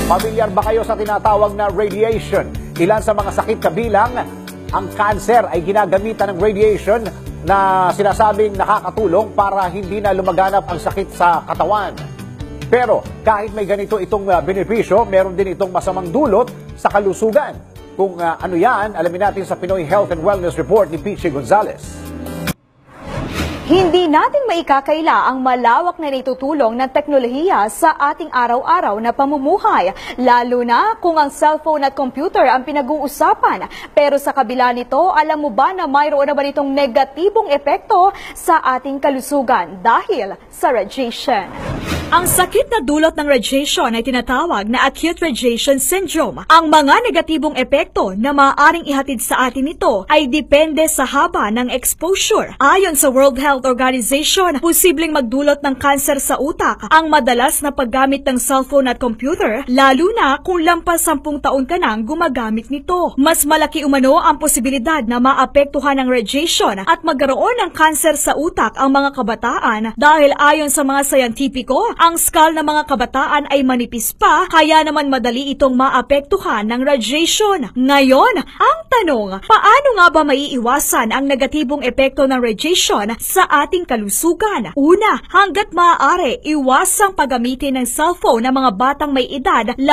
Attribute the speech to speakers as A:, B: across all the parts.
A: Pamilyar ba kayo sa tinatawag na radiation? Ilan sa mga sakit kabilang ang cancer ay ginagamitan ng radiation na sinasabing nakakatulong para hindi na lumaganap ang sakit sa katawan. Pero kahit may ganito itong benepisyo, meron din itong masamang dulot sa kalusugan. Kung ano yan, alamin natin sa Pinoy Health and Wellness Report ni Pichi Gonzalez.
B: Hindi natin maikakaila ang malawak na naitutulong ng teknolohiya sa ating araw-araw na pamumuhay, lalo na kung ang cellphone at computer ang pinag-uusapan. Pero sa kabila nito, alam mo ba na mayroon na ba nitong negatibong epekto sa ating kalusugan dahil sa radiation? Ang sakit na dulot ng radiation ay tinatawag na acute radiation syndrome. Ang mga negatibong epekto na maaaring ihatid sa atin ito ay depende sa haba ng exposure. Ayon sa World Health Organization, posibleng magdulot ng kanser sa utak ang madalas na paggamit ng cellphone at computer, lalo na kung lampas 10 taon ka nang gumagamit nito. Mas malaki umano ang posibilidad na maapektuhan ng radiation at magkaroon ng kanser sa utak ang mga kabataan dahil ayon sa mga scientifico, ang skull ng mga kabataan ay manipis pa, kaya naman madali itong maapektuhan ng radiation. Ngayon, ang tanong, paano nga ba maiiwasan ang negatibong epekto ng radiation sa ating kalusugan? Una, hanggat maaari, iwasang paggamitin ng cellphone ng mga batang may edad 12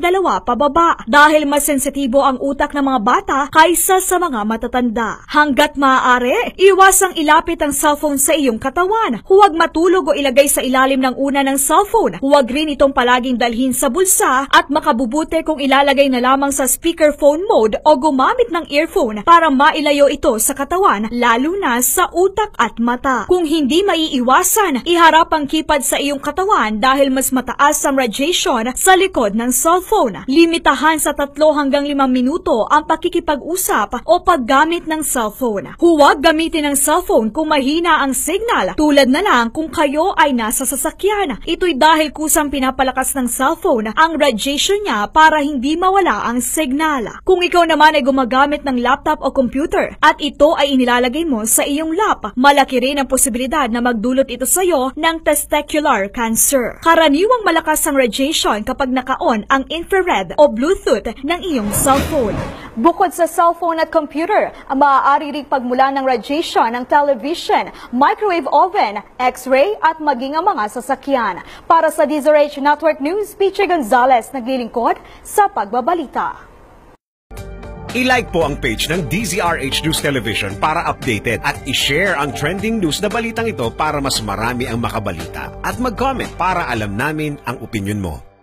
B: pababa dahil mas sensitibo ang utak ng mga bata kaysa sa mga matatanda. Hanggat maaari, iwasang ilapit ang cellphone sa iyong katawan. Huwag matulog o ilagay sa ilalim ng una ng cellphone. Huwag rin itong palaging dalhin sa bulsa at makabubuti kung ilalagay na lamang sa speakerphone mode o gumamit ng earphone para mailayo ito sa katawan, lalo na sa utak at mata. Kung hindi maiiwasan, iharap ang keypad sa iyong katawan dahil mas mataas ang radiation sa likod ng cellphone. Limitahan sa 3 hanggang 5 minuto ang pakikipag-usap o paggamit ng cellphone. Huwag gamitin ang cellphone kung mahina ang signal, tulad na lang kung kayo ay nasa sasakyan. Ito'y dahil kusang pinapalakas ng cellphone ang radiation niya para hindi mawala ang signal. Kung ikaw naman ay gumagamit ng laptop o computer at ito ay inilalagay mo sa iyong lap, malaki rin ang posibilidad na magdulot ito sa iyo ng testicular cancer. Karaniwang malakas ang radiation kapag naka-on ang infrared o Bluetooth ng iyong cellphone. Bukod sa cellphone at computer, maaari ring pagmula ng radiation ng television, microwave oven, x-ray at maging ang mga sasakyan. Para sa DZRH Network News, Pichi Gonzalez naglilingkod sa pagbabalita.
C: I-like po ang page ng DZRH News Television para updated at i-share ang trending news na balitang ito para mas marami ang makabalita. At mag-comment para alam namin ang opinion mo.